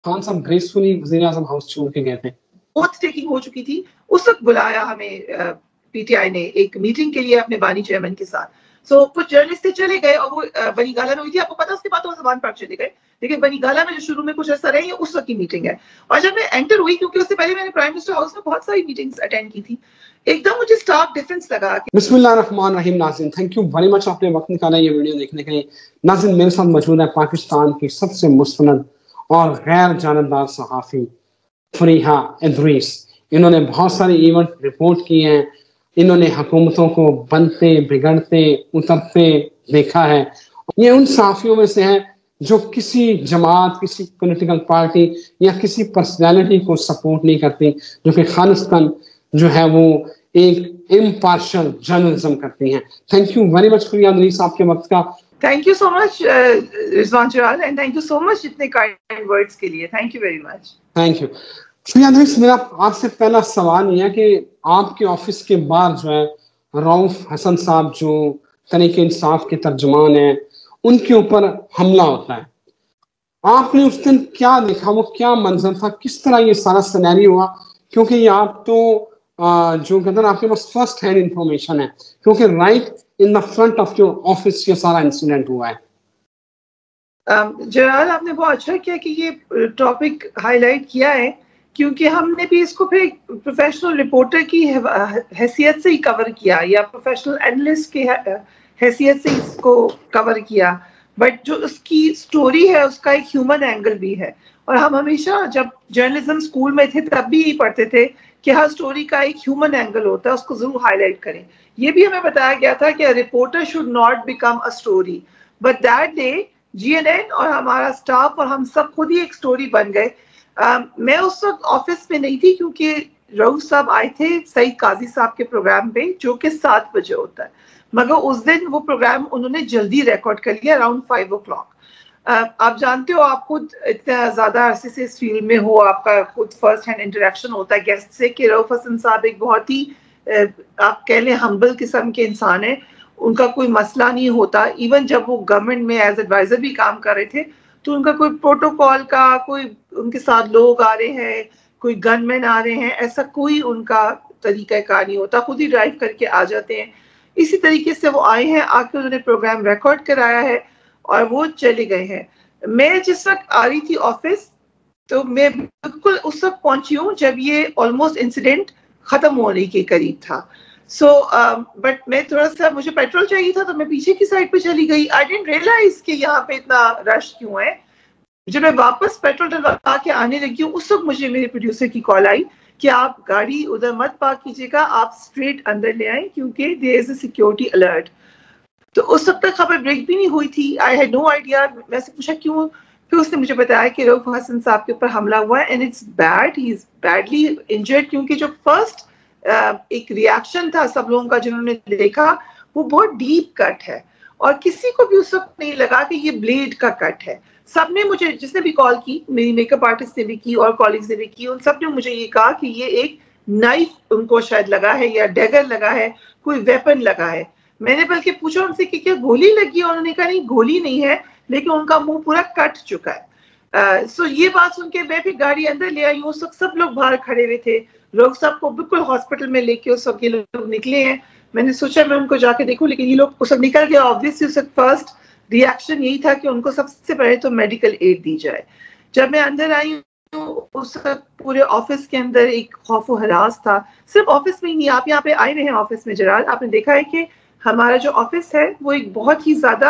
खान साहब ग्रेसफुली वज़ीर-ए-आज़म हाउस छोड़ के गए थे। ओथ टेकिंग हो चुकी थी, उस वक्त बुलाया हमें पीटीआई ने एक मीटिंग के लिए अपने बानी चेयरमैन के साथ। सो कुछ जर्नलिस्ट चले गए और वो बनी गाला में हुई थी, आपको पता, उसके बाद तो ज़बान पार्क चले गए, लेकिन बनी गाला में जो शुरू में कुछ ऐसा रही है उस वक्त की मीटिंग है। और जब मैं एंटर हुई, क्योंकि उससे पहले मैंने प्राइम मिनिस्टर हाउस में बहुत सारी मीटिंग्स अटेंड की थी, एकदम मुझे स्टार्क डिफरेंस लगा। बिस्मिल्लाहिर्रहमानिर्रहीम। नाज़रीन, थैंक यू वेरी मच आपने वक्त निकाला ये वीडियो देखने के लिए। नाज़रीन, मेरे साथ मौजूद है पाकिस्तान की सबसे मुस्तनद और गैर जानबदार सहाफ़ी फरीहा इदरीस। इन्होंने बहुत सारे इवेंट रिपोर्ट किए हैं, इन्होंने हुकूमतों को बनते बिगड़ते उतरते देखा है। ये उन सहाफ़ियों में से है जो किसी जमात, किसी पॉलिटिकल पार्टी या किसी पर्सनैलिटी को सपोर्ट नहीं करती, जो कि खालिस्तन जो है वो एक इम्पार्शियल जर्नलिज्म करती हैं। Thank you very much Fariha Idris आपके वक्त का। Thank you so much Rizwan Charal, and thank you so much इतने काइंड वर्ड्स के लिए। Thank you very much. Thank you. Fariha Idris, मेरा आपसे पहला सवाल ये है कि आपके ऑफिस के बाहर जो है रऊफ हसन साहब जो तहरीक इंसाफ के तर्जुमान हैं, उनके ऊपर हमला होता है। आपने उस दिन क्या देखा, वो क्या मंजर था, किस तरह ये सारा सिनेरियो हुआ? क्योंकि ये आप तो जो कहते हैं आपके पास फर्स्ट हैंड इंफॉर्मेशन है, क्योंकि right in the front of your office ये सारा इंसिडेंट हुआ है। जलाल, आपने बहुत अच्छा किया कि ये टॉपिक हाईलाइट किया है, क्योंकि हमने भी इसको फिर प्रोफेशनल रिपोर्टर की हैसियत से ही कवर किया, या प्रोफेशनल एनालिस्ट की हैसियत से इसको कवर किया। बट जो उसकी स्टोरी है उसका एक ह्यूमन एंगल भी है, और हम हमेशा जब जर्नलिज्म स्कूल में थे तब भी पढ़ते थे कि हर स्टोरी का एक ह्यूमन एंगल होता है, उसको जरूर हाईलाइट करें। ये भी हमें बताया गया था कि reporter should not become a story, but that day GNN और हमारा स्टाफ और हम सब खुद ही एक स्टोरी बन गए। मैं उस वक्त ऑफिस में नहीं थी, क्योंकि रऊफ साहब आए थे सईद काजी साहब के प्रोग्राम पे, जो कि 7 बजे होता है, मगर उस दिन वो प्रोग्राम उन्होंने जल्दी रिकॉर्ड कर लिया, अराउंड 5 o'clock। आप जानते हो, आप खुद इतना ज्यादा अरसे से इस फील्ड में हो, आपका खुद फर्स्ट हैंड इंटरेक्शन होता है गेस्ट से, कि रऊफ हसन साहब एक बहुत ही आप कह लें हम्बल किस्म के इंसान है। उनका कोई मसला नहीं होता। इवन जब वो गवर्नमेंट में एज एडवाइजर भी काम कर रहे थे, तो उनका कोई प्रोटोकॉल का, कोई उनके साथ लोग आ रहे हैं, कोई गनमैन आ रहे हैं, ऐसा कोई उनका तरीकाकार नहीं होता, खुद ही ड्राइव करके आ जाते हैं। इसी तरीके से वो आए हैं, आके उन्होंने प्रोग्राम रिकॉर्ड कराया है और वो चले गए हैं। मैं जिस वक्त आ रही थी ऑफिस, तो मैं बिल्कुल उस वक्त पहुंची हूँ जब ये ऑलमोस्ट इंसिडेंट खत्म होने के करीब था। बट मैं थोड़ा सा, मुझे पेट्रोल चाहिए था, तो मैं पीछे की साइड पे चली गई। आई डिडंट रियलाइज कि यहाँ पे इतना रश क्यों है। जब मैं वापस पेट्रोल डलवा के आने लगी हूँ, उस वक्त मुझे मेरे प्रोड्यूसर की कॉल आई कि आप गाड़ी उधर मत पार्क कीजिएगा, आप स्ट्रेट अंदर ले आए, क्योंकि there is a security alert. तो उस वक्त तक खबर ब्रेक भी नहीं हुई थी। I had no idea. वैसे पूछा क्यों, फिर उसने मुझे बताया कि रऊफ हसन साहब के ऊपर हमला हुआ है, and it's bad, he is badly injured. क्योंकि जो फर्स्ट एक रिएक्शन था सब लोगों का जिन्होंने देखा, वो बहुत डीप कट है, और किसी को भी उस वक्त नहीं लगा कि ये ब्लेड का कट है। सबने मुझे, जिसने भी कॉल की, मेरी मेकअप आर्टिस्ट ने भी की और कॉलीग्स ने भी की, उन सब ने मुझे ये कहा कि ये एक नाइफ उनको शायद लगा है, या डैगर लगा है, कोई वेपन लगा है। मैंने बल्कि पूछा उनसे कि क्या गोली लगी है, उन्होंने कहा नहीं, गोली नहीं है, लेकिन उनका मुंह पूरा कट चुका है। सो ये बात सुन के मैं भी गाड़ी अंदर ले आई हूँ। उस वक्त सब लोग बाहर खड़े हुए थे। रऊफ साहब को बिल्कुल हॉस्पिटल में लेके उस वक्त ये लोग निकले हैं। मैंने सोचा मैं उनको जाके देखूं, लेकिन ये लोग उस वक्त निकल गए। ऑब्वियसली उस वक्त फर्स्ट रिएक्शन यही था कि उनको सबसे पहले तो मेडिकल एड दी जाए। जब मैं अंदर आई हूँ, उस वक्त पूरे ऑफिस के अंदर एक खौफ व हरास था। सिर्फ ऑफिस में ही नहीं, आप यहाँ पे आए हुए हैं ऑफिस में जराल, आपने देखा है कि हमारा जो ऑफिस है वो एक बहुत ही ज्यादा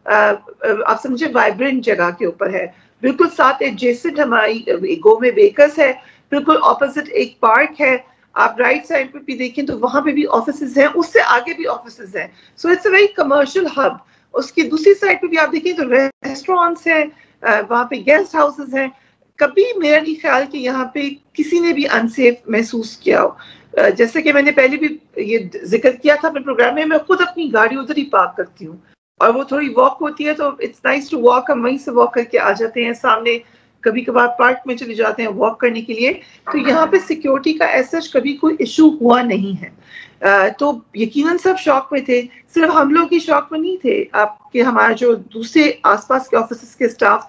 आप समझे वाइब्रेंट जगह के ऊपर है। बिल्कुल साथ एडजेसेंट हमारी गो में बेकर्स है, बिल्कुल ऑपोजिट एक पार्क है। आप राइट साइड पे भी देखें तो वहां पे भी ऑफिसेज हैं, उससे आगे भी ऑफिसेज हैं। So it's a very commercial hub. उसकी दूसरी साइड पे भी आप देखें तो रेस्टोरेंट्स हैं, वहां पे गेस्ट हाउसेज हैं। कभी मेरा नहीं ख्याल कि यहाँ पे किसी ने भी अनसेफ महसूस किया हो। जैसे कि मैंने पहले भी ये जिक्र किया था अपने प्रोग्राम में, मैं खुद अपनी गाड़ी उधर ही पार्क करती हूँ, और वो थोड़ी वॉक होती है, तो इट्स नाइस टू वॉक। हम वहीं से वॉक करके आ जाते हैं, सामने कभी कभार पार्क में चले जाते हैं वॉक करने के लिए। तो यहाँ पे सिक्योरिटी का ऐसा कभी कोई इशू हुआ नहीं है। तो यकीनन सब शॉक में थे। सिर्फ हम लोग ही शॉक में नहीं थे, आपके हमारे जो दूसरे आसपास के ऑफिस के स्टाफ थे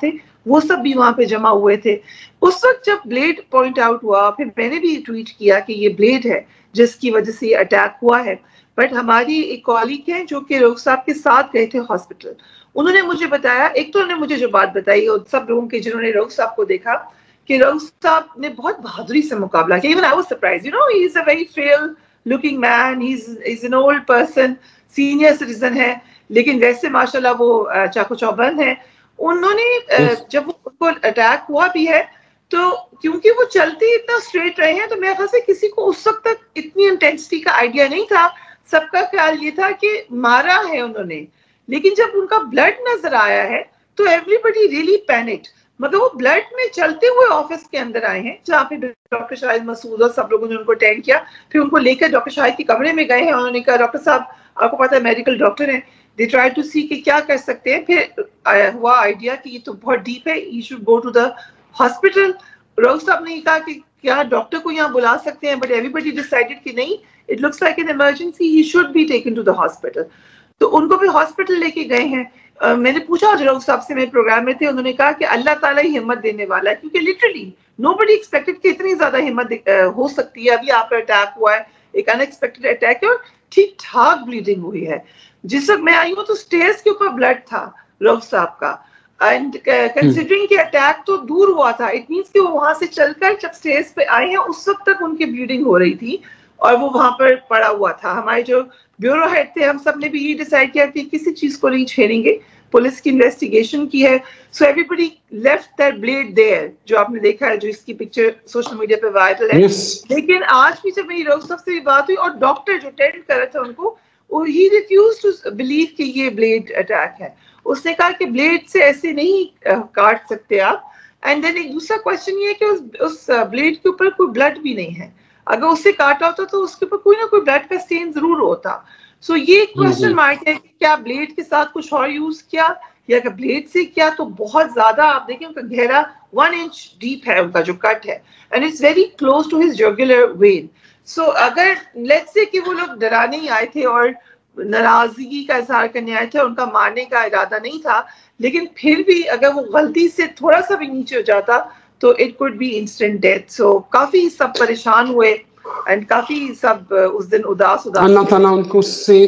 वो सब भी वहां पे जमा हुए थे। उस वक्त जब ब्लेड पॉइंट आउट हुआ, फिर मैंने भी ट्वीट किया कि ये ब्लेड है जिसकी वजह से ये अटैक हुआ है। बट हमारी एक कॉलीग है जो कि रऊफ साहब के साथ गए थे हॉस्पिटल, उन्होंने मुझे बताया, एक तो उन्होंने मुझे जो बात बताई और सब लोगों के जिन्होंने रऊफ साहब को देखा, कि रऊफ साहब ने बहुत बहादुरी से मुकाबला किया। Even I was surprised, you know, he is a very fair looking man, he is an old person, senior citizen है, लेकिन वैसे माशाल्लाह वो चाको चौबंद है। उन्होंने जब उनको अटैक हुआ भी है तो क्योंकि वो चलते इतना स्ट्रेट रहे हैं, तो मेरे ख्याल से किसी को उस वक्त तक इतनी इंटेंसिटी का आइडिया नहीं था। सबका ख्याल ये था कि मारा है उन्होंने, लेकिन जब उनका ब्लड नजर आया है तो एवरीबडी रियली पैनिक्ड। मगर वो ब्लड में चलते हुए ऑफिस के अंदर आए हैं, जहाँ पे डॉक्टर शाहिद मसूद और सब लोगों ने उनको अटेंड किया। फिर उनको लेकर डॉक्टर शाहिद के कमरे में गए हैं, उन्होंने कहा डॉक्टर साहब आपको पता है मेडिकल डॉक्टर हैं, दे ट्राई टू सी कि क्या कर सकते हैं। फिर हुआ आइडिया कि ये तो बहुत डीप है, you should go to the hospital. Rauf साहब ने कहा कि क्या डॉक्टर को यहाँ बुला सकते हैं, बट एवरीबडी डिसाइडेड कि नहीं, it looks like an emergency, he should be taken to the hospital. तो उनको भी हॉस्पिटल लेके गए हैं। मैंने पूछा रऊफ साहब से, मेरे प्रोग्राम में थे, उन्होंने कहा कि अल्लाह ताला ही हिम्मत देने वाला है, क्योंकि लिटरली नोबडी एक्सपेक्टेड कि इतनी ज्यादा हिम्मत हो सकती है। अभी आप पर अटैक हुआ है, एक अनएक्सपेक्टेड अटैक है, और ठीक ठाक ब्लीडिंग हुई है। जिस वक्त मैं आई हूँ तो स्टेयर्स के ऊपर ब्लड था रऊफ साहब का, एंड कंसिडरिंग कि अटैक तो दूर हुआ था, इट मींस कि वो वहां से चलकर जब स्टेयर्स पे आए हैं उस वक्त तक उनकी ब्लीडिंग हो रही थी और वो वहां पर पड़ा हुआ था। हमारे जो ब्यूरो हेड थे, हम सब ने भी ये डिसाइड किया कि किसी चीज को नहीं छेड़ेंगे, पुलिस की इन्वेस्टिगेशन की है। So everybody left that blade there, जो आपने देखा है, जो इसकी पिक्चर सोशल मीडिया पे वायरल है। लेकिन आज भी जब मेरी रऊफ साहब से भी बात हुई और डॉक्टर जो अटेंड कर रहे थे उनको, ही रिफ्यूज्ड टू बिलीव कि ये ब्लेड अटैक है। उसने कहा कि ब्लेड से ऐसे नहीं काट सकते आप। एंड देन एक दूसरा क्वेश्चन ये है कि उस ब्लेड के ऊपर कोई ब्लड भी नहीं है, अगर उससे काटा होता तो उसके ऊपर कोई ना कोई ब्लड का स्टेन जरूर होता। सो ये क्वेश्चन मार्क है कि क्या ब्लेड के साथ कुछ और यूज किया या अगर ब्लेड से किया तो बहुत ज्यादा, आप देखें उनका गहरा 1 इंच डीप है उनका जो कट है, and it's very close to his jugular vein. So अगर लेट्स से कि वो लोग डराने ही आए थे और नाराजगी का इजहार करने आए थे, उनका मारने का इरादा नहीं था, लेकिन फिर भी अगर वो गलती से थोड़ा सा भी नीचे हो जाता तो it could be instant death. So काफी सब परेशान हुए एंड काफी सब उस दिन उदास अल्लाह ताला उनको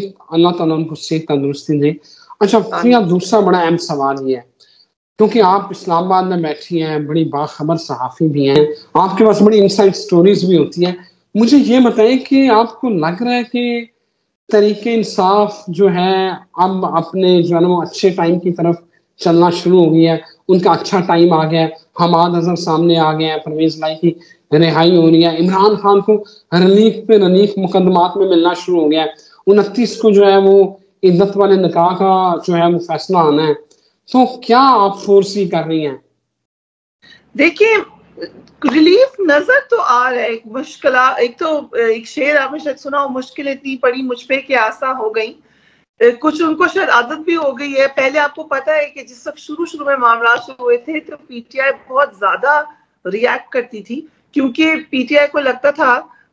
सेहत तंदुरुस्ती दे। अच्छा प्रिया, दूसरा बड़ा अहम सवाल ये है, क्योंकि आप इस्लामाबाद में बैठी हैं, बड़ी बाखबर सहाफ़ी भी हैं, आपके पास बड़ी इनसाइड स्टोरीज भी होती हैं, मुझे ये बताएं कि आपको लग रहा है कि तरीके इंसाफ जो है अब अपने जो है वो अच्छे टाइम की तरफ चलना शुरू हो गया है, उनका अच्छा टाइम आ गया है, हमाद अजहर सामने आ गए हैं, परवेज लाई की रिहाई हो रही है, इमरान खान को रनीक पे रनीक मुकदमात में मिलना शुरू हो गया है, 29 को जो है वो इद्दत वाले निकाह का जो है वो फैसला आना है, तो क्या आप फोर्सी कर रही हैं? देखिए रिलीफ नजर तो आ रहा है, मुश्किल एक तो एक शेर आपने शायद सुना हो, मुश्किल इतनी पड़ी मुझ पे कि आसा हो गई। कुछ उनको शायद आदत भी हो गई है। पहले आपको पता है कि जिस वक्त शुरू में मामला शुरू हुए थे तो पीटीआई बहुत ज्यादा रिएक्ट करती थी, क्योंकि पीटीआई को लगता था,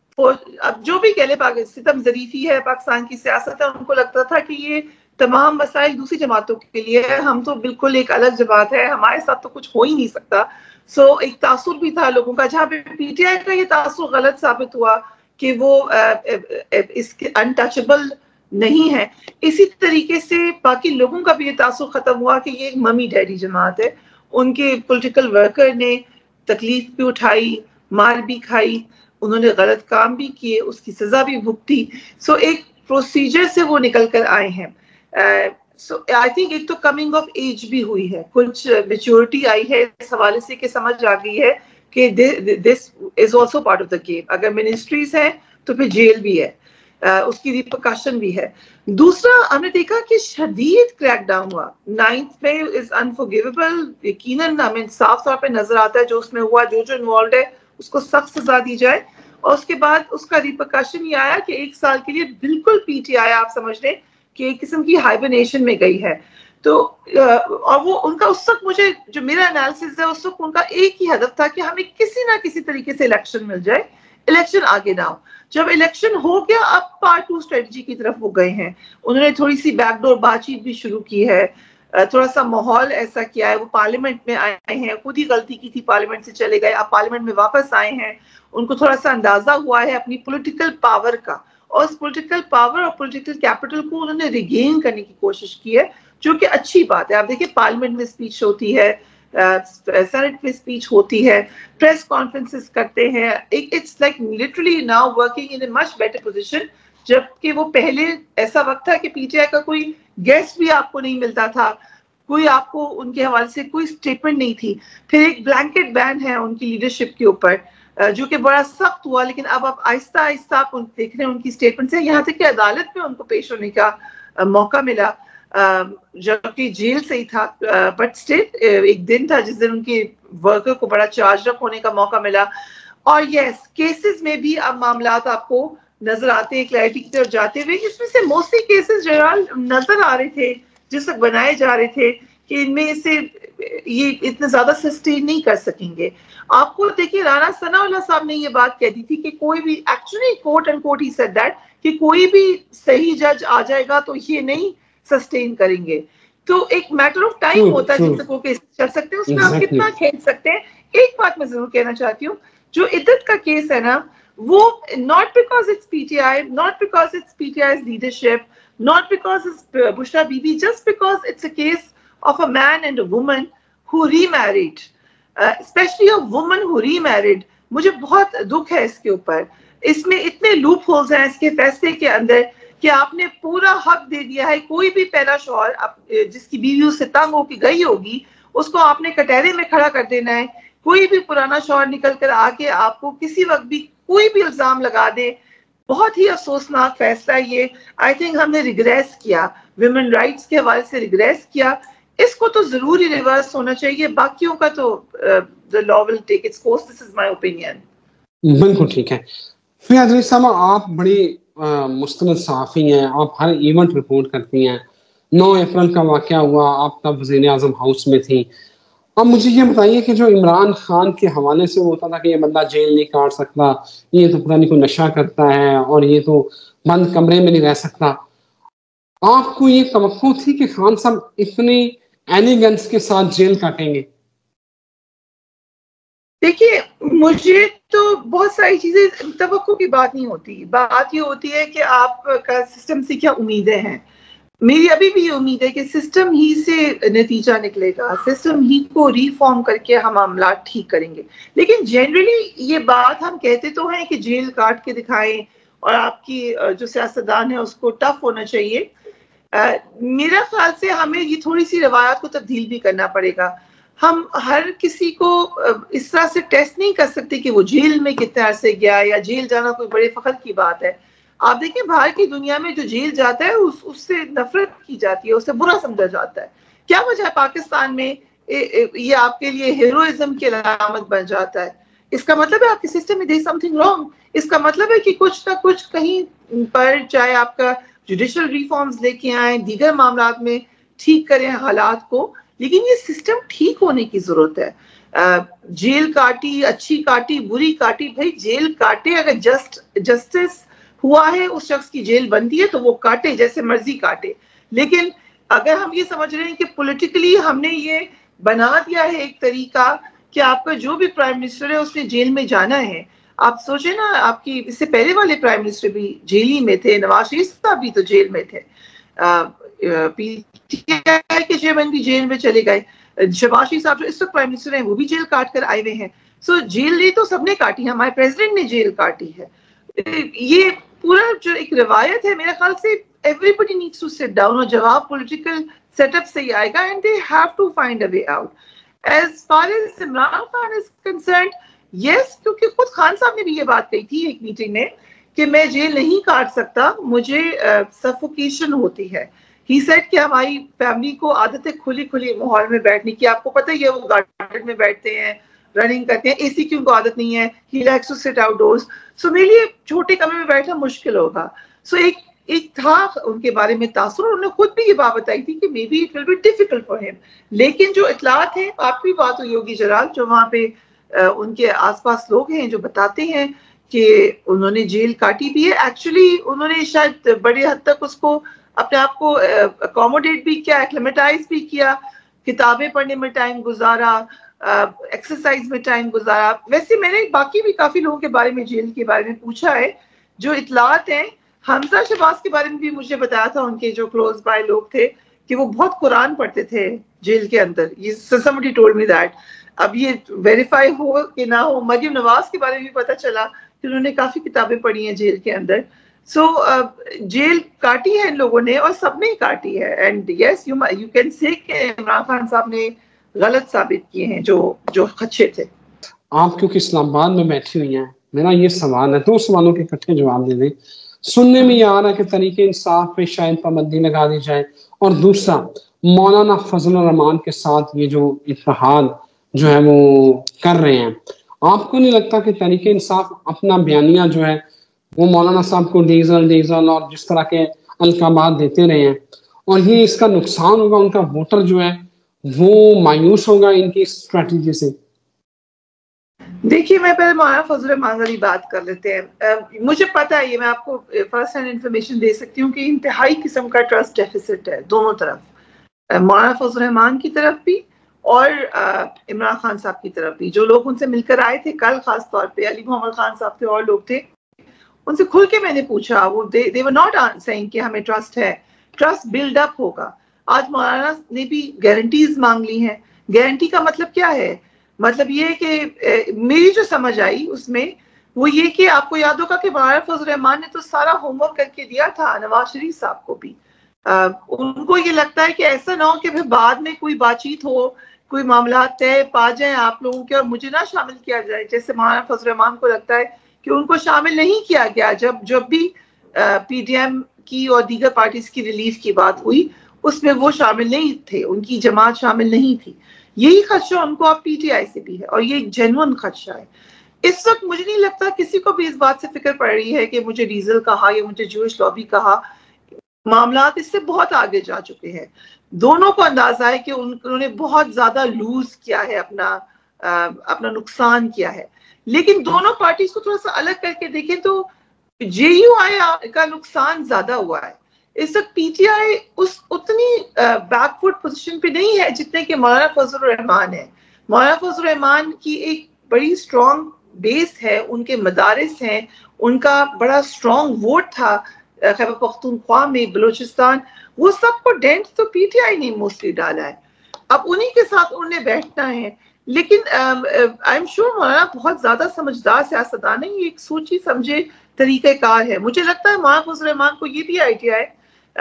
अब जो भी कह ले सितम ज़रीफी है, पाकिस्तान की सियासत है, उनको लगता था कि ये तमाम मसाइल दूसरी जमातों के लिए है, हम तो बिल्कुल एक अलग जमात है, हमारे साथ तो कुछ हो ही नहीं सकता। सो एक तासुर भी था लोगों का, जहाँ पे पीटीआई का ये तासुर गलत साबित हुआ कि वो इसके अनटचेबल नहीं है। इसी तरीके से बाकी लोगों का भी ये तासुर खत्म हुआ कि ये एक मम्मी डैडी जमात है। उनके पॉलिटिकल वर्कर ने तकलीफ भी उठाई, मार भी खाई, उन्होंने गलत काम भी किए, उसकी सजा भी भुगती। सो एक प्रोसीजर से वो निकल कर आए हैं। सो आई थिंक एक तो कमिंग ऑफ एज भी हुई है, कुछ मेच्योरिटी आई है इस हवाले से कि समझ आ गई है कि this is also part of the game. अगर मिनिस्ट्रीज है तो फिर जेल भी है, उसकी रिपरकशन भी है। दूसरा हमने देखा कि शदीद क्रैकडाउन हुआ 9th में, इज अनफॉरगिवेबल। यकीनन हमें साफ तौर पे नजर आता है जो उसमें हुआ, जो इन्वॉल्व है उसको सख्त सजा दी जाए। और उसके बाद उसका रिपरकशन ये आया कि 1 साल के लिए बिल्कुल पीटीआई आप समझ लें कि एक किस्म की हाइबरनेशन में गई है। तो और वो उनका उस वक्त, मुझे जो मेरा एनालिसिस है, उस वक्त उनका एक ही हदफ था कि हमें किसी ना किसी तरीके से इलेक्शन मिल जाए, इलेक्शन आगे ना हो। जब इलेक्शन हो गया, अब पार्ट 2 स्ट्रेटजी की तरफ वो गए हैं। उन्होंने थोड़ी सी बैकडोर बातचीत भी शुरू की है, थोड़ा सा माहौल ऐसा किया है। वो पार्लियामेंट में आए हैं, खुद ही गलती की थी, पार्लियामेंट से चले गए, अब पार्लियामेंट में वापस आए हैं, उनको थोड़ा सा अंदाजा हुआ है अपनी पॉलिटिकल पावर का, और उस पॉलिटिकल पावर और पॉलिटिकल कैपिटल को उन्होंने रिगेन करने की कोशिश की है, जो कि अच्छी बात है। आप देखिए पार्लियामेंट में स्पीच होती है, सेनेट में स्पीच होती है, प्रेस कॉन्फ्रेंसेस करते हैं, it's like literally now working in a much better position, जबकि वो पहले ऐसा वक्त था कि पीटीआई का कोई गेस्ट भी आपको नहीं मिलता था, कोई आपको उनके हवाले से कोई स्टेटमेंट नहीं थी। फिर एक ब्लैंकेट बैन है उनकी लीडरशिप के ऊपर, जो कि बड़ा सख्त हुआ, लेकिन अब आप आहिस्ता आहिस्ता आप देख रहे हैं उनकी स्टेटमेंट से, यहाँ तक कि अदालत में उनको पेश होने का मौका मिला, जबकि जेल से ही था, बट स्टिल एक दिन था जिस दिन उनके वर्कर को बड़ा चार्ज अप होने का मौका मिला। और यस, केसेस में भी अब मामलात आपको नजर आते हैं क्लैरिटी की तरफ जाते हुए, इसमें से मोस्टली केसेस जराल नजर आ रहे थे जिस वक्त बनाए जा रहे थे कि इनमें से ये इतने ज्यादा सस्टेन नहीं कर सकेंगे। आपको देखिए राना सनाउल्लाह साहब ने ये बात कह दी थी कि कोई भी, एक्चुअली कोर्ट एंड कोर्ट ही सेड दैट, कि कोई भी सही जज आ जाएगा तो ये नहीं सस्टेन करेंगे। तो एक मैटर ऑफ टाइम होता है जब तक वो केस चल सकते हैं, उसमें आप कितना खेल सकते हैं। एक बात मैं जरूर कहना चाहती हूँ, जो इद्दत का केस है ना, वो not because it's PTI, not because it's PTI's leadership, not because it's Bushra Bibi, just because it's a case of a man and a woman who remarried, especially a woman who remarried. मुझे बहुत दुख है इसके ऊपर। इसमें इतने loop holes हैं इसके फैसले के अंदर कि आपने पूरा हक दे दिया है, कोई भी पहला शौहर जिसकी बीवी उससे तंग होकर गई होगी उसको आपने कटहरे में खड़ा कर देना है। कोई भी पुराना शौहर निकल कर आके आपको किसी वक्त भी कोई भी इल्जाम लगा दे, बहुत ही अफसोसनाक फैसला है ये। आई थिंक हमने रिग्रेस किया, विमेन राइट्स के हवाले से रिग्रेस किया, इसको तो जरूर ही रिवर्स होना चाहिए। बाकियों का तो the law will take its course, this is my opinion. बिल्कुल ठीक है। फियाज अली साहब, आप बड़ी मुस्तनद सहाफ़ी हैं, आप हर इवेंट रिपोर्ट करती हैं। 9 अप्रैल का वाक़या हुआ, आप तब वज़ीर आज़म हाउस में थी। अब मुझे ये बताइए कि जो इमरान खान के हवाले से होता था कि ये बंदा जेल नहीं काट सकता, ये तो पता नहीं कोई नशा करता है और ये तो बंद कमरे में नहीं रह सकता, आपको ये तवक्को थी कि खान साहब इतनी एलिगेंस के साथ जेल काटेंगे? देखिए, मुझे तो बहुत सारी चीजें, तवक्को की बात नहीं होती, बात ये होती है कि आपका सिस्टम से क्या उम्मीदें हैं। मेरी अभी भी ये उम्मीद है कि सिस्टम ही से नतीजा निकलेगा, सिस्टम ही को रिफॉर्म करके हम मामला ठीक करेंगे। लेकिन जनरली ये बात हम कहते तो हैं कि जेल काट के दिखाएं और आपकी जो सियासतदान है उसको टफ होना चाहिए। मेरा ख्याल से हमें ये थोड़ी सी रवायत को तब्दील भी करना पड़ेगा। हम हर किसी को इस तरह से टेस्ट नहीं कर सकते कि वो जेल में कितने अरसे गया, या जेल जाना कोई बड़े फख्र की बात है। आप देखिए बाहर की दुनिया में जो जेल जाता है उससे नफरत की जाती है, उससे बुरा समझा जाता है। क्या वजह है पाकिस्तान में ये आपके लिए हीरोइज्म की अलामत बन जाता है? इसका मतलब है आपके सिस्टम में देयर इज समथिंग रॉन्ग। इसका मतलब है कि कुछ ना कुछ कहीं पर, चाहे आपका जुडिशल रिफॉर्म्स लेके आए, दीगर मामलात में ठीक करें हालात को, लेकिन ये सिस्टम ठीक होने की जरूरत है। जेल काटी, अच्छी काटी, बुरी काटी, भाई जेल काटे, अगर जस्टिस हुआ है, उस शख्स की जेल बनती है तो वो काटे, जैसे मर्जी काटे। लेकिन अगर हम ये समझ रहे हैं कि पॉलिटिकली हमने ये बना दिया है एक तरीका कि आपका जो भी प्राइम मिनिस्टर है उसने जेल में जाना है। आप सोचे ना, आपकी इससे पहले वाले प्राइम मिनिस्टर भी जेल ही में थे, नवाज शरीफ साहब भी तो जेल में थे, पीटीआई के चेयरमैन भी जेल में चले गए, शहबाज शरीफ साहब जो इस वक्त प्राइम मिनिस्टर हैं वो भी जेल काट कर आए हुए हैं। सो जेल तो सबने काटी है, हमारे प्रेसिडेंट ने जेल काटी है। ये पूरा जो एक रिवायत है, मेरे ख्याल से everybody needs to sit down, और जवाब पॉलिटिकल सेटअप से ही आएगा, and they have to find a way out. As far as Imran Khan is concerned, yes, क्योंकि खुद खान साहब ने भी ये बात कही थी एक मीटिंग में कि मैं जेल नहीं काट सकता, मुझे सफोकेशन होती है। ही सेड कि हमारी फैमिली को आदत है खुली खुली माहौल में बैठने की, आपको पता ही है वो गार्डन में बैठते हैं, रनिंग करते हैं, एसी की उनको आदत नहीं है, he likes to sit outdoors. So मेरे लिए छोटे कमरे में बैठना मुश्किल होगा। सो एक था उनके बारे में तासुर, उन्होंने खुद भी ये बात बताई थी कि maybe it will be difficult for him. लेकिन जो इतलात है, आपकी बात हुई होगी जराल, जो वहाँ पे उनके आसपास लोग हैं जो बताते हैं कि उन्होंने जेल काटी भी है। एक्चुअली उन्होंने शायद बड़ी हद तक उसको अपने आप को अकोमोडेट भी किया, एक्लेमेटाइज भी किया, किताबें पढ़ने में टाइम गुजारा, एक्सरसाइज में टाइम गुजारा। वैसे मैंने बाकी भी काफी लोगों के बारे में, जेल के बारे में पूछा है, जो इतलात हैं। हमजा शहबाज के बारे में भी मुझे बताया था उनके जो क्लोज बाय लोग थे कि वो बहुत कुरान पढ़ते थे जेल के अंदर। ये somebody told me that। अब ये वेरीफाई हो कि ना हो, मरियम नवाज के बारे में भी पता चला कि उन्होंने काफी किताबें पढ़ी हैं जेल के अंदर। सो जेल काटी है इन लोगों ने, और सबने ही काटी है। And yes, you can say Imran Khan साहब ने गलत साबित किए हैं जो खदशे थे। आप क्योंकि इस्लामाबाद में बैठी हुई हैं, मेरा ये सवाल है, 2 सवालों के इकट्ठे जवाब दे दें। सुनने में ये आ रहा है कि तरीके इंसाफ पे शायद पाबंदी लगा दी जाए, और दूसरा मौलाना फजलुर रहमान के साथ ये जो इत्तेहाद जो है वो कर रहे हैं, आपको नहीं लगता कि तरीके इंसाफ अपना बयानिया जो है वो मौलाना साहब को डीजल और जिस तरह के अलकाबात देते रहे हैं, और ये इसका नुकसान होगा, उनका वोटर जो है वो मायूस होगा इनकी स्ट्रेटजी से? देखिए, मैं पहले मौलाना फजलुर रहमान वाली बात कर लेते हैं। मुझे पता है, ये मैं आपको फर्स्ट हैंड इंफॉर्मेशन दे सकती हूँ कि इंतहाई किस्म का ट्रस्ट डेफिसिट है दोनों तरफ, मौलाना फजलुर रहमान की तरफ भी और इमरान खान साहब की तरफ भी। जो लोग उनसे मिलकर आए थे कल, खास तौर पे अली मोहम्मद खान साहब थे और लोग थे, उनसे खुल के मैंने पूछा, वो दे वर नॉट सेइंग कि हमें ट्रस्ट है, ट्रस्ट बिल्ड अप होगा। आज मौलाना ने भी गारंटीज मांग ली हैं। गारंटी का मतलब क्या है? मतलब ये कि मेरी जो समझ आई उसमें वो ये कि आपको याद होगा कि मौलाना फजलुर रहमान ने तो सारा होमवर्क करके दिया था नवाज शरीफ साहब को भी। उनको ये लगता है कि ऐसा ना हो कि फिर बाद में कोई बातचीत हो, कोई मामला तय पा जाए आप लोगों के और मुझे ना शामिल किया जाए। जैसे मौलाना फजलुर रहमान को लगता है कि उनको शामिल नहीं किया गया जब भी पीडीएम की और दीगर पार्टीज की रिलीफ की बात हुई, उसमें वो शामिल नहीं थे, उनकी जमात शामिल नहीं थी। यही खदशा उनको अब पीटीआई से भी है, और ये एक जेन्युइन खदशा है। इस वक्त मुझे नहीं लगता किसी को भी इस बात से फिक्र पड़ रही है कि मुझे डीजल कहा या मुझे जूश लॉबी कहा। मामलात इससे बहुत आगे जा चुके हैं। दोनों को अंदाजा है कि उन्होंने बहुत ज्यादा लूज किया है, अपना नुकसान किया है। लेकिन दोनों पार्टीज को थोड़ा सा अलग करके देखें तो जेयूआई का नुकसान ज्यादा हुआ है। इस वक्त पीटीआई उतनी बैकफुट पोजीशन पे नहीं है जितने कि मौलाना फजलुर रहमान है। मौलाना फजलुर रहमान की एक बड़ी स्ट्रॉन्ग बेस है, उनके मदारिस हैं, उनका बड़ा स्ट्रॉन्ग वोट था खैबर पख्तूनख्वा में, बलूचिस्तान, वो सबको डेंट तो पीटीआई ने मोस्टली डाला है। अब उन्हीं के साथ उन्हें बैठना है। लेकिन आई एम श्योर मौलाना बहुत ज्यादा समझदार सियासतदान है, ये एक सोची समझे तरीक़ेकार है। मुझे लगता है मौलाना फजलुर रहमान को ये भी आइडिया है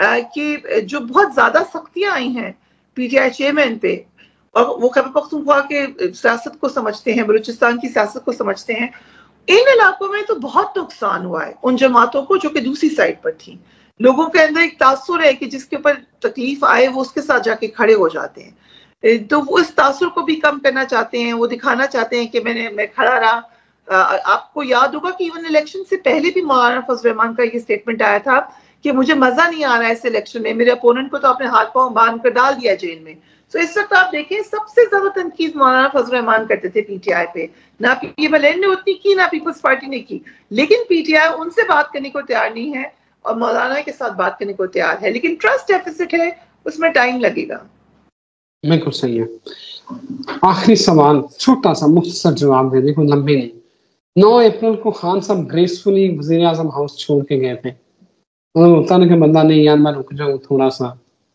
कि जो बहुत ज्यादा सख्तियां आई हैं पीटीआई चेयरमैन पे, और वो खैबर पख्तूनख्वा के सियासत को समझते हैं, बलूचिस्तान की सियासत को समझते हैं, इन इलाकों में तो बहुत नुकसान हुआ है उन जमातों को जो कि दूसरी साइड पर थी। लोगों के अंदर एक तासुर है कि जिसके ऊपर तकलीफ आए वो उसके साथ जाके खड़े हो जाते हैं, तो वो इस तासुर को भी कम करना चाहते हैं। वो दिखाना चाहते हैं कि मैं खड़ा रहा। आपको याद होगा कि इवन इलेक्शन से पहले भी मौलाना फजलुर रहमान का ये स्टेटमेंट आया था कि मुझे मजा नहीं आ रहा है इस इलेक्शन में, मेरे अपोनेंट को तो आपने हाथ पांव बांध कर डाल दिया जेल में। तो इस वक्त आप देखें सबसे ज्यादा तनकीद मौलाना फजलुर रहमान करते थे पीटीआई पे, ना पीपीएम ने उतनी की ना पीपल्स पार्टी ने की। लेकिन पीटीआई उनसे बात करने को तैयार नहीं है और मौलाना के साथ बात करने को तैयार है। लेकिन ट्रस्ट डेफिसिट है, उसमें टाइम लगेगा। बिल्कुल सही है। आखिरी सवाल, छोटा सा मुख्तसर जवाब दे, देखो लंबे नहीं। 9 अप्रैल को खान साहब ग्रेसफुली वजीर आजम हाउस छोड़ के गए थे, उन्होंने होता ना कि बंदा नहीं यार मैं रुक जाऊं थोड़ा सा।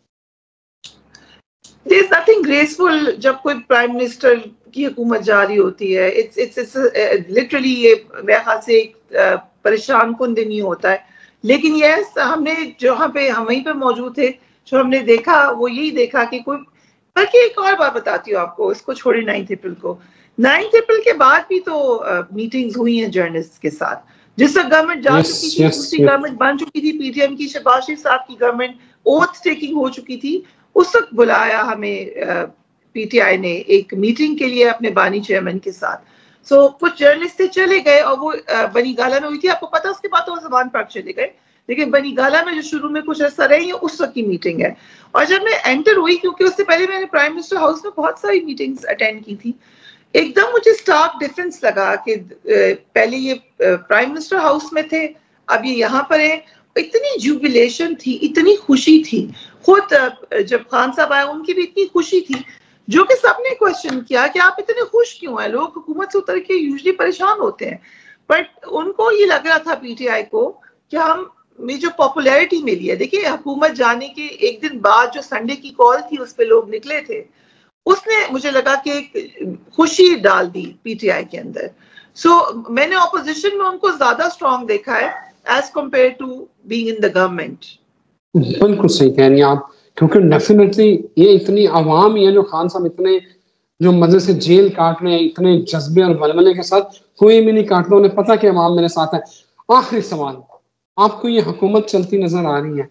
There is nothing graceful जब कोई प्राइम मिनिस्टर की हुकूमत जा रही होती है। इट्स लिटरली ये मेरे ख्याल से एक परेशान कुन दिन ही होता है। लेकिन यस, हमने जहाँ पे हम वहीं पे मौजूद थे, जो हमने देखा वो यही देखा कि कोई, बल्कि एक और बात बताती हूँ आपको, इसको छोड़े 9 अप्रैल को। 9 अप्रैल के बाद भी तो मीटिंग्स हुई हैं जर्नलिस्ट के साथ। जिस वक्त गवर्नमेंट जा चुकी थी, दूसरी गवर्नमेंट बन चुकी थी, पीटीएम की, शहबाज शरीफ साहब की गवर्नमेंट ओथ टेकिंग हो चुकी थी, उस वक्त बुलाया हमें पीटीआई ने एक मीटिंग के लिए अपने बानी चेयरमैन के साथ। सो कुछ जर्नलिस्ट चले गए और वो बनी गाला में हुई थी, आपको पता, उसके बाद तो ज़बान पार्क चले गए। लेकिन बनी गाला में जो शुरू में कुछ अर्सा रही है, उस वक्त की मीटिंग है। और जब मैं एंटर हुई, क्योंकि उससे पहले मैंने प्राइम मिनिस्टर हाउस में बहुत सारी मीटिंग्स अटेंड की थी, एकदम मुझे स्टार्क डिफरेंस लगा कि पहले ये प्राइम मिनिस्टर हाउस में थे, अब ये यहाँ पर है। इतनी जुबिलेशन थी, इतनी खुशी थी। खुद जब खान साहब आए उनकी भी इतनी खुशी थी, जो कि सबने क्वेश्चन किया कि आप इतने खुश क्यों हैं, लोग हुकूमत से उतर के यूजुअली परेशान होते हैं। बट उनको ये लग रहा था पीटीआई को कि हम में जो पॉपुलैरिटी मिली है, देखिए हुकूमत जाने के एक दिन बाद जो संडे की कॉल थी उस पे लोग निकले थे, उसने मुझे लगा कि एक खुशी डाल दी पीटीआई के अंदर। सो मैंने ऑपोजिशन में उनको ज्यादा स्ट्रांग देखा है as compare to being in the government. बिल्कुल सही कह रही हैं आप, क्योंकि डेफिनेटली ये इतनी आवाम ही है जो खान साहब इतने जो मजे से जेल काट रहे हैं, इतने जज्बे और बलबले के साथ, कोई भी नहीं काटता, उन्हें पता कि अवाम मेरे साथ है। आखिरी सवाल, आपको ये हुकूमत चलती नजर आ रही है?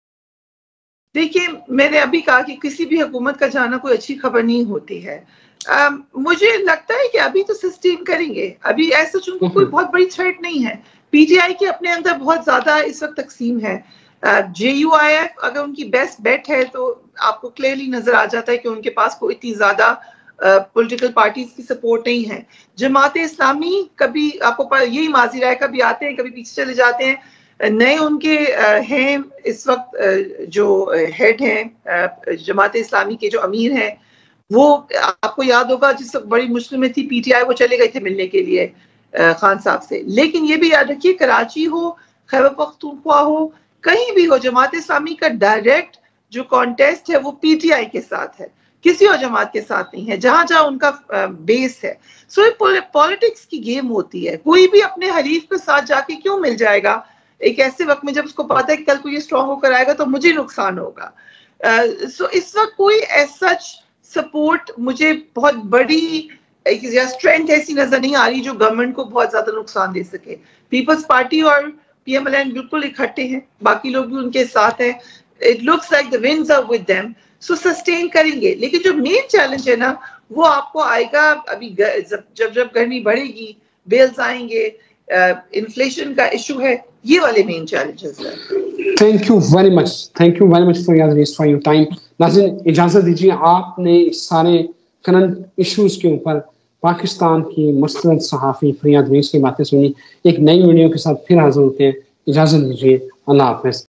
देखिए, मैंने अभी कहा कि किसी भी हुकूमत का जाना कोई अच्छी खबर नहीं होती है। मुझे लगता है कि अभी तो सस्टेन करेंगे, अभी ऐसा उनको कोई बहुत बड़ी थ्रेट नहीं है। पीटीआई के अपने अंदर बहुत ज्यादा इस वक्त तकसीम है। JUIF अगर उनकी बेस्ट बेट है तो आपको क्लियरली नजर आ जाता है कि उनके पास कोई इतनी ज्यादा पॉलिटिकल पार्टीज की सपोर्ट नहीं है। जमात इस्लामी कभी आपको यही माजी राय, कभी आते हैं कभी पीछे चले जाते हैं। नए उनके हैं इस वक्त जो हेड हैं जमात इस्लामी के, जो अमीर हैं, वो आपको याद होगा जिस वक्त बड़ी मुश्किल में थी पीटीआई, वो चले गए थे मिलने के लिए खान साहब से। लेकिन ये भी याद रखिए, कराची हो, खैबर पख्तूनख्वा हो, कहीं भी हो, जमात इस्लामी का डायरेक्ट जो कॉन्टेस्ट है वो पीटीआई के साथ है, किसी और जमात के साथ नहीं है, जहां जहां उनका बेस है। सो ये पॉलिटिक्स की गेम होती है। कोई भी अपने हरीफ के साथ जाके क्यों मिल जाएगा एक ऐसे वक्त में जब उसको पता है कि कल को ये स्ट्रॉन्ग होकर आएगा तो मुझे नुकसान होगा। सो इस वक्त कोई ऐसा सपोर्ट मुझे बहुत बड़ी या स्ट्रेंथ ऐसी नजर नहीं आ रही जो गवर्नमेंट को बहुत ज्यादा नुकसान दे सके। पीपल्स पार्टी और PMLN बिल्कुल इकट्ठे हैं, बाकी लोग भी उनके साथ हैं। It looks like the winds are with them, so sustain करेंगे। लेकिन जो मेन चैलेंज है ना, वो आपको आएगा अभी जब गर्मी बढ़ेगी, बेल्स आएंगे, इन्फ्लेशन का इशू है, ये वाले मेन चैलेंजेस हैं। Thank you very much for your time. नाज़रीन, इजाजत दीजिए, आपने सारे करंट इश्यूज के ऊपर पाकिस्तान की मुस्तनद सहाफ़ी फरियाद रईस की बातें सुनी। एक नई वीडियो के साथ फिर हाजिर होते हैं। इजाजत दीजिए, अल्लाह हाफ़िज़।